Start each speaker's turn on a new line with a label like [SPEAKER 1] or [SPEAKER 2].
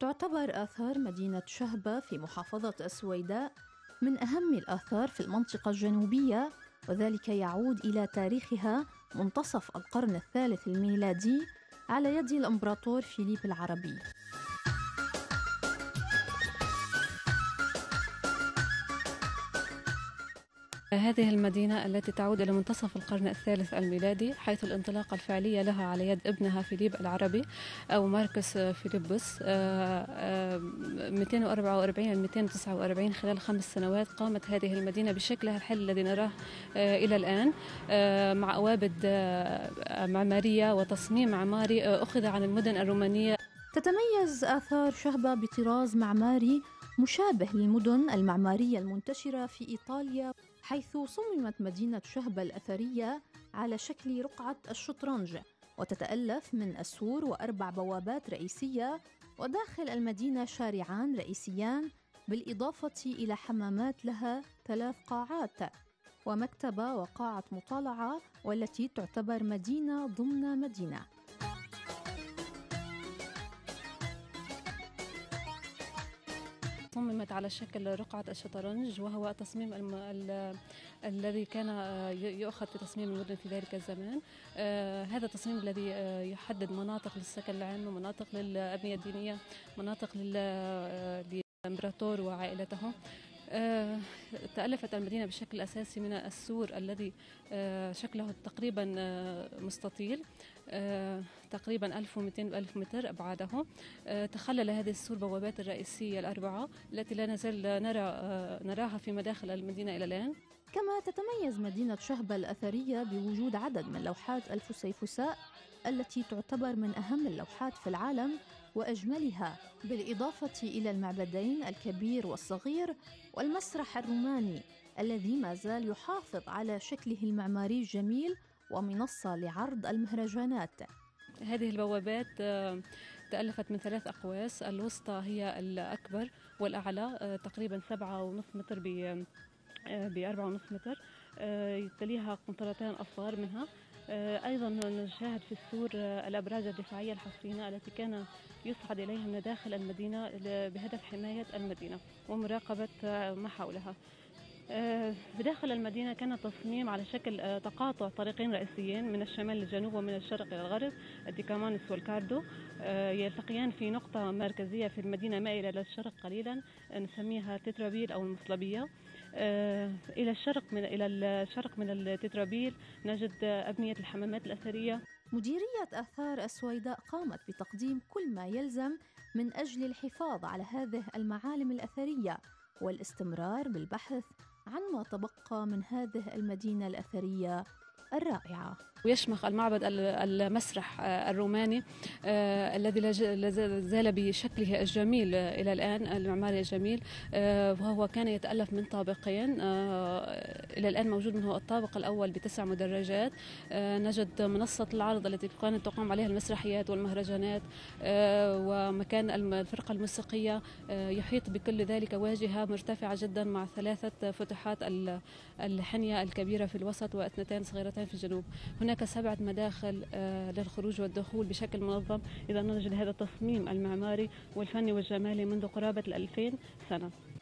[SPEAKER 1] تعتبر آثار مدينة شهبة في محافظة السويداء من أهم الآثار في المنطقة الجنوبية، وذلك يعود إلى تاريخها منتصف القرن الثالث الميلادي على يد الإمبراطور فيليب العربي.
[SPEAKER 2] هذه المدينة التي تعود إلى منتصف القرن الثالث الميلادي، حيث الانطلاقة الفعلية لها على يد ابنها فيليب العربي أو ماركس فيليبوس 244 249. خلال 5 سنوات قامت هذه المدينة بشكلها الحالي الذي نراه إلى الآن، مع أوابد معمارية وتصميم معماري أخذ عن المدن الرومانية.
[SPEAKER 1] تتميز آثار شهبة بطراز معماري مشابه للمدن المعمارية المنتشرة في إيطاليا، حيث صممت مدينة شهبة الأثرية على شكل رقعة الشطرنج، وتتألف من السور و4 بوابات رئيسية، وداخل المدينة شارعان رئيسيان، بالإضافة إلى حمامات لها 3 قاعات ومكتبة وقاعة مطالعة، والتي تعتبر مدينة ضمن مدينة.
[SPEAKER 2] صممت على شكل رقعة الشطرنج، وهو تصميم الذي كان يؤخذ في تصميم المدن في ذلك الزمان. هذا التصميم الذي يحدد مناطق للسكن العام ومناطق للأبنية الدينية، مناطق للإمبراطور وعائلته. تألفت المدينة بشكل أساسي من السور الذي شكله تقريبا مستطيل، تقريبا 1200 ألف متر أبعاده. تخلل هذه السور بوابات الرئيسية ال4 التي لا نزال نراها في مداخل المدينة إلى الآن.
[SPEAKER 1] كما تتميز مدينة شهبة الأثرية بوجود عدد من لوحات الفسيفساء التي تعتبر من أهم اللوحات في العالم وأجملها، بالإضافة إلى المعبدين الكبير والصغير والمسرح الروماني الذي ما زال يحافظ على شكله المعماري الجميل ومنصة لعرض المهرجانات. هذه
[SPEAKER 2] البوابات تألفت من 3 أقواس، الوسطى هي الأكبر والأعلى تقريبا 7.5 متر ب 4.5 متر، تليها قنطرتان أصغر منها. أيضا نشاهد في السور الأبراج الدفاعية الحصينة التي كان يصعد إليها من داخل المدينة بهدف حماية المدينة ومراقبة ما حولها. بداخل المدينة كان التصميم على شكل تقاطع طريقين رئيسيين من الشمال للجنوب ومن الشرق إلى الغرب، الديكامانوس والكاردو، يلتقيان في نقطة مركزية في المدينة مائلة إلى الشرق قليلا نسميها تترابيل أو المصلبية. إلى الشرق من التترابيل نجد أبنية الحمامات الأثرية.
[SPEAKER 1] مديرية آثار السويداء قامت بتقديم كل ما يلزم من أجل الحفاظ على هذه المعالم الأثرية والاستمرار بالبحث عن ما تبقى من هذه المدينة الأثرية الرائعة.
[SPEAKER 2] ويشمخ المعبد المسرح الروماني الذي لا زال بشكله الجميل إلى الآن، المعماري الجميل، وهو كان يتألف من طابقين. إلى الآن موجود منه الطابق الأول ب9 مدرجات. نجد منصة العرض التي كانت تقام عليها المسرحيات والمهرجانات، ومكان الفرقة الموسيقية. يحيط بكل ذلك واجهة مرتفعة جدا مع 3 فتحات الحنية الكبيرة في الوسط و2 صغيرتين في الجنوب. هناك 7 مداخل للخروج والدخول بشكل منظم. إذا نجد هذا التصميم المعماري والفني والجمالي منذ قرابة 2000 سنة.